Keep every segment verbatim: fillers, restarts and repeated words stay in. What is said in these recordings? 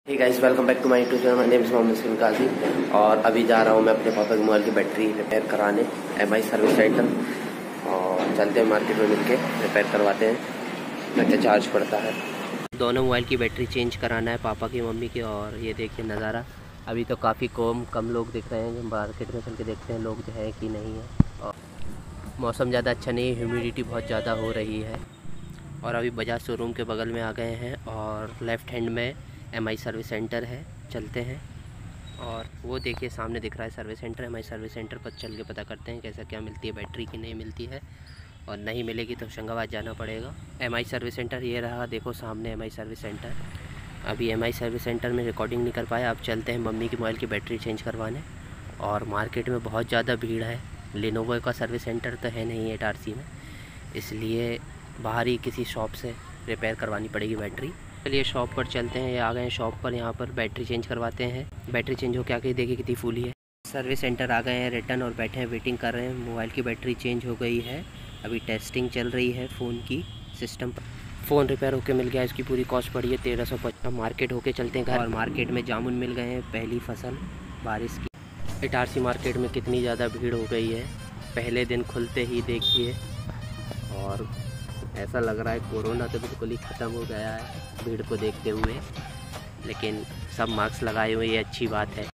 Hey guys, welcome back to my YouTube channel. My name is Mohammed Salim Kazi और अभी जा रहा हूँ मैं अपने पापा के मोबाइल की बैटरी रिपेयर कराने एम आई सर्विस सेंटर। और चलते हैं मार्केट में मिलके रिपेयर करवाते हैं, क्या चार्ज पड़ता है। दोनों मोबाइल की बैटरी चेंज कराना है, पापा की मम्मी की। और ये देखिए नज़ारा, अभी तो काफ़ी कम कम लोग दिख रहे हैं। मार्केट में चल के देखते हैं लोग जो है कि नहीं है। और मौसम ज़्यादा अच्छा नहीं है, ह्यूमिडिटी बहुत ज़्यादा हो रही है। और अभी बजाज शोरूम के बगल में आ गए हैं और लेफ़्ट हैंड में एम आई सर्विस सेंटर है, चलते हैं। और वो देखिए सामने दिख रहा है service centre, M I service centre पर चल के पता करते हैं कैसा क्या मिलती है बैटरी की नहीं मिलती है। और नहीं मिलेगी तो होशंगाबाद जाना पड़ेगा। एम आई सर्विस सेंटर ये रहा, देखो सामने एम आई सर्विस सेंटर। अभी एम आई सर्विस सेंटर में रिकॉर्डिंग नहीं कर पाया, अब चलते हैं मम्मी की मोबाइल की बैटरी चेंज करवाने। और मार्केट में बहुत ज़्यादा भीड़ है, लेनोवो का सर्विस सेंटर तो है नहीं इटारसी में, इसलिए बाहर ही किसी शॉप से रिपेयर करवानी पड़ेगी बैटरी। चलिए शॉप पर चलते हैं, ये आ गए हैं शॉप पर। यहाँ पर बैटरी चेंज करवाते हैं। बैटरी चेंज हो के आके देखिए कितनी फूली है। सर्विस सेंटर आ गए हैं रिटर्न और बैठे हैं, वेटिंग कर रहे हैं। मोबाइल की बैटरी चेंज हो गई है, अभी टेस्टिंग चल रही है फ़ोन की सिस्टम पर। फ़ोन रिपेयर होके मिल गया, इसकी पूरी कॉस्ट पड़ी है तेरह सौ पचास। मार्केट होके चलते हैं घर। और मार्केट में जामुन मिल गए हैं, पहली फसल बारिश की। इटारसी मार्केट में कितनी ज़्यादा भीड़ हो गई है, पहले दिन खुलते ही देखिए। और ऐसा लग रहा है कोरोना तो बिल्कुल ही ख़त्म हो गया है भीड़ को देखते हुए, लेकिन सब मास्क लगाए हुए, ये अच्छी बात है।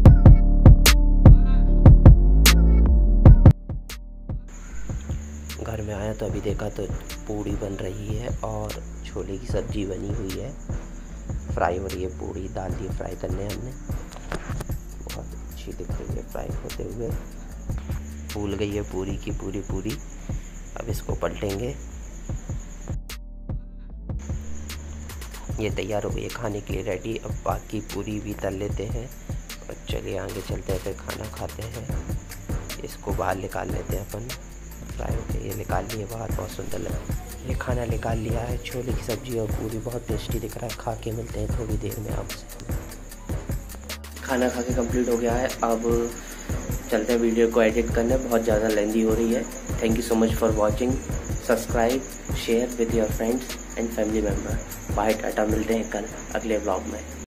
घर में आया तो अभी देखा तो पूड़ी बन रही है और छोले की सब्ज़ी बनी हुई है, फ्राई हो रही है। पूड़ी डाल दी फ्राई करने हमने, बहुत अच्छी दिख रही है फ्राई होते हुए। फूल गई है पूरी की पूरी पूरी। अब इसको पलटेंगे, ये तैयार हो गई है खाने के लिए रेडी। अब बाकी पूरी भी तल लेते हैं और चलिए आगे चलते हैं, फिर खाना खाते हैं। इसको बाहर निकाल लेते हैं अपन, फ्राई होके ये निकाल लिए बाहर, बहुत सुंदर लगा। ये खाना निकाल लिया है, छोले की सब्ज़ी और पूरी बहुत टेस्टी दिख रहा है। खा के मिलते हैं थोड़ी देर में आपसे। खाना खा के कम्प्लीट हो गया है, अब चलते हैं वीडियो को एडिट करने, बहुत ज़्यादा लेंदी हो रही है। Thank you so much for watching. Subscribe, share with your friends and family member. Bye, टाटा, मिलते हैं कल अगले व्लॉग में।